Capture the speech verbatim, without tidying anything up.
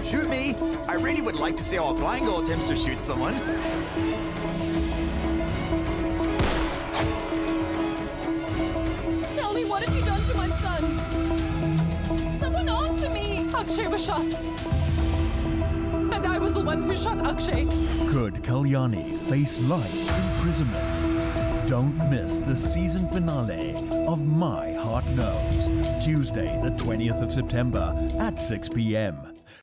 Shoot me! I really would like to see how a blind girl attempts to shoot someone. Tell me, what have you done to my son? Someone answer me! Akshay was shot. And I was the one who shot Akshay. Could Kalyani face life imprisonment? Don't miss the season finale of My Heart Knows, Tuesday the twentieth of September at six p m